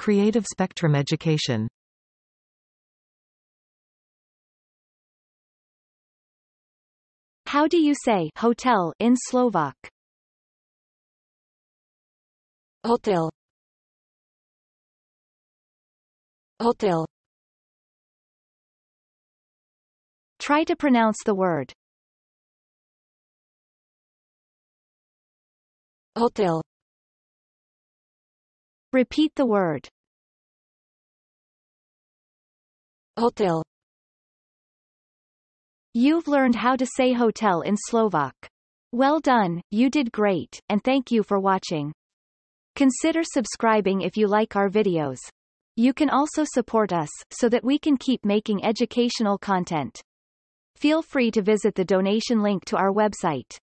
Creative spectrum education. How do you say hotel in Slovak? Hotel. Hotel. Try to pronounce the word. Hotel. Repeat the word. Hotel. You've learned how to say hotel in Slovak. Well done, you did great, and thank you for watching. Consider subscribing if you like our videos. You can also support us, so that we can keep making educational content. Feel free to visit the donation link to our website.